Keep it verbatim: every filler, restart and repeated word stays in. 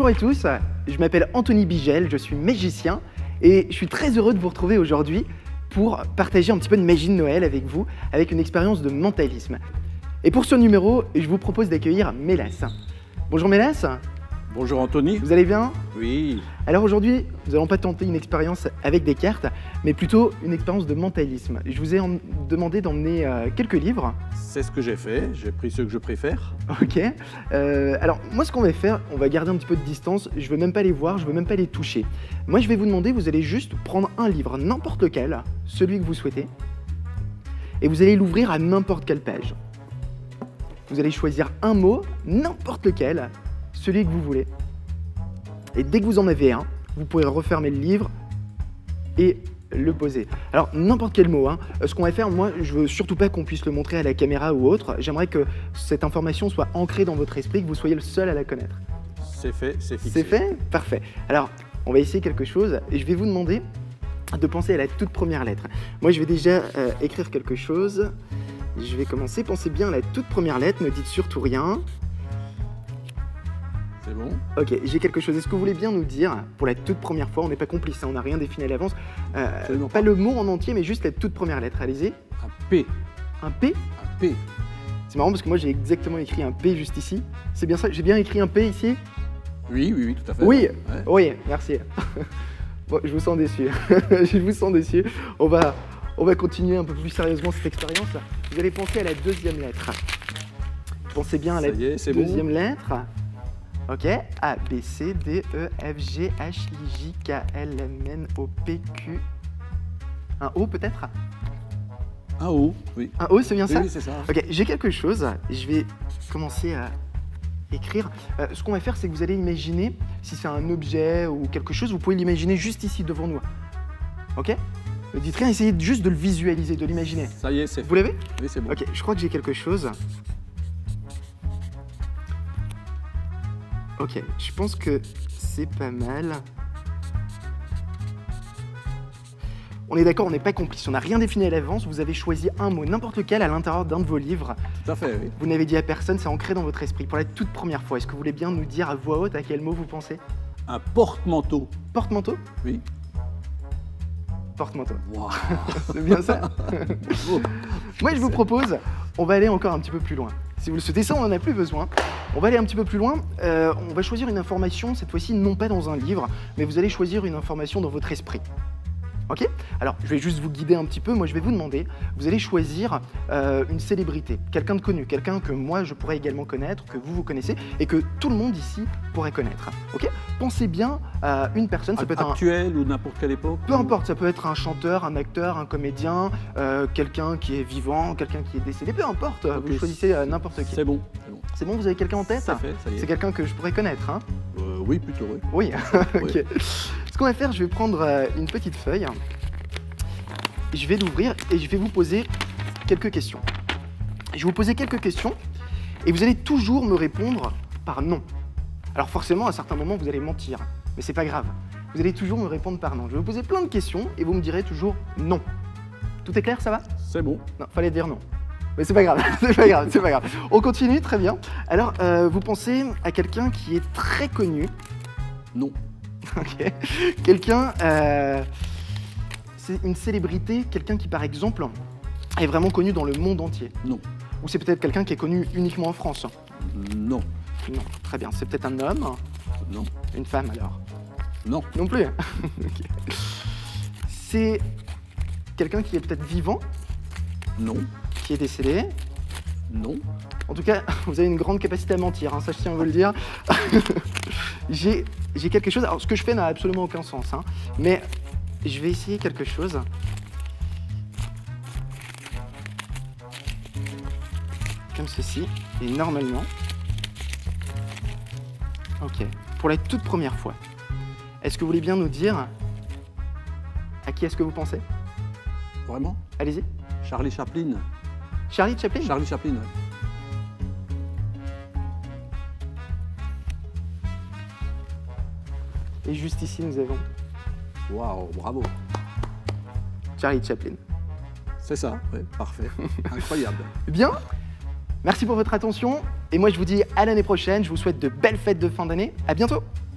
Bonjour à tous, je m'appelle Anthony Bigel, je suis magicien et je suis très heureux de vous retrouver aujourd'hui pour partager un petit peu de magie de Noël avec vous, avec une expérience de mentalisme. Et pour ce numéro, je vous propose d'accueillir Mélas. Bonjour Mélas. Bonjour Anthony. Vous allez bien? Oui. Alors aujourd'hui, nous n'allons pas tenter une expérience avec des cartes, mais plutôt une expérience de mentalisme. Je vous ai demandé d'emmener euh, quelques livres. C'est ce que j'ai fait, j'ai pris ceux que je préfère. Ok. Euh, alors moi ce qu'on va faire, on va garder un petit peu de distance, je ne veux même pas les voir, je ne veux même pas les toucher. Moi je vais vous demander, vous allez juste prendre un livre, n'importe lequel, celui que vous souhaitez, et vous allez l'ouvrir à n'importe quelle page. Vous allez choisir un mot, n'importe lequel, celui que vous voulez. Et dès que vous en avez un, vous pourrez refermer le livre et le poser. Alors, n'importe quel mot, hein. Ce qu'on va faire, moi, je veux surtout pas qu'on puisse le montrer à la caméra ou autre. J'aimerais que cette information soit ancrée dans votre esprit, que vous soyez le seul à la connaître. C'est fait, c'est fixé. C'est fait? Parfait. Alors, on va essayer quelque chose et je vais vous demander de penser à la toute première lettre. Moi, je vais déjà euh, écrire quelque chose. Je vais commencer. Pensez bien à la toute première lettre, ne dites surtout rien. C'est bon. Ok, j'ai quelque chose. Est-ce que vous voulez bien nous dire, pour la toute première fois, on n'est pas complice, hein, on n'a rien défini à l'avance, euh, pas, pas le mot en entier, mais juste la toute première lettre, allez-y. Un P. Un P? Un P. C'est marrant parce que moi j'ai exactement écrit un P juste ici. C'est bien ça? J'ai bien écrit un P ici? Oui, oui, oui, tout à fait. Oui, ouais. Oui, merci. Bon, je vous sens déçu. Je vous sens déçu. On va, on va continuer un peu plus sérieusement cette expérience. Vous allez penser à la deuxième lettre. Pensez bien à la est, deuxième bon. lettre. Ok, A, B, C, D, E, F, G, H, I, J, K, L, M, N, O, P, Q. Un O peut-être? Un O, oui. Un O, c'est bien oui, ça? Oui, c'est ça. Ok, j'ai quelque chose. Je vais commencer à écrire. Euh, ce qu'on va faire, c'est que vous allez imaginer, si c'est un objet ou quelque chose, vous pouvez l'imaginer juste ici devant nous. Ok? Ne dites rien, essayez juste de le visualiser, de l'imaginer. Ça y est, c'est fait. Vous l'avez? Oui, c'est bon. Ok, je crois que j'ai quelque chose. Ok, je pense que c'est pas mal. On est d'accord, on n'est pas complice, on n'a rien défini à l'avance. Vous avez choisi un mot, n'importe lequel, à l'intérieur d'un de vos livres. Tout à fait, oui. Vous n'avez dit à personne, c'est ancré dans votre esprit. Pour la toute première fois, est-ce que vous voulez bien nous dire à voix haute à quel mot vous pensez? Un porte-manteau. Porte-manteau? Oui. Porte-manteau. Wow. C'est bien ça? Moi, je vous propose, on va aller encore un petit peu plus loin. Si vous le souhaitez, ça, on n'en a plus besoin. On va aller un petit peu plus loin. Euh, on va choisir une information, cette fois-ci, non pas dans un livre, mais vous allez choisir une information dans votre esprit. Ok? Alors, je vais juste vous guider un petit peu. Moi, je vais vous demander, vous allez choisir euh, une célébrité, quelqu'un de connu, quelqu'un que moi, je pourrais également connaître, que vous, vous connaissez, et que tout le monde ici pourrait connaître. Ok? Pensez bien à une personne, ça peut être un... Actuel ou n'importe quelle époque? Peu importe, ça peut être un chanteur, un acteur, un comédien, euh, quelqu'un qui est vivant, quelqu'un qui est décédé, peu importe, okay. Vous choisissez euh, n'importe qui. C'est bon, c'est bon. C'est bon, vous avez quelqu'un en tête? Ça fait, ça y est. C'est quelqu'un que je pourrais connaître, hein? euh, Oui, plutôt, oui. Oui, ok. Oui. Ce qu'on va faire, je vais prendre euh, une petite feuille, je vais l'ouvrir et je vais vous poser quelques questions. Je vais vous poser quelques questions et vous allez toujours me répondre par non. Alors forcément, à certains moments, vous allez mentir, mais c'est pas grave. Vous allez toujours me répondre par non. Je vais vous poser plein de questions et vous me direz toujours non. Tout est clair, ça va? C'est bon. Non, fallait dire non. Mais c'est pas grave, c'est pas grave, c'est pas grave. On continue, très bien. Alors, euh, vous pensez à quelqu'un qui est très connu? Non. Ok. Quelqu'un, euh, c'est une célébrité, quelqu'un qui, par exemple, est vraiment connu dans le monde entier? Non. Ou c'est peut-être quelqu'un qui est connu uniquement en France? Non. Non, très bien. C'est peut-être un homme? Non. Une femme, alors? Non. Non plus. Okay. C'est quelqu'un qui est peut-être vivant? Non. Qui est décédé? Non. En tout cas, vous avez une grande capacité à mentir, hein, ça je tiens à vous le dire. J'ai quelque chose, alors ce que je fais n'a absolument aucun sens, hein, mais je vais essayer quelque chose. Comme ceci, et normalement... Ok, pour la toute première fois, est-ce que vous voulez bien nous dire à qui est-ce que vous pensez? Vraiment? Allez-y. Charlie Chaplin. Charlie Chaplin? Charlie Chaplin, oui. Et juste ici, nous avons... Waouh, bravo. Charlie Chaplin. C'est ça, oui, parfait. Incroyable. Bien. Merci pour votre attention. Et moi, je vous dis à l'année prochaine. Je vous souhaite de belles fêtes de fin d'année. À bientôt.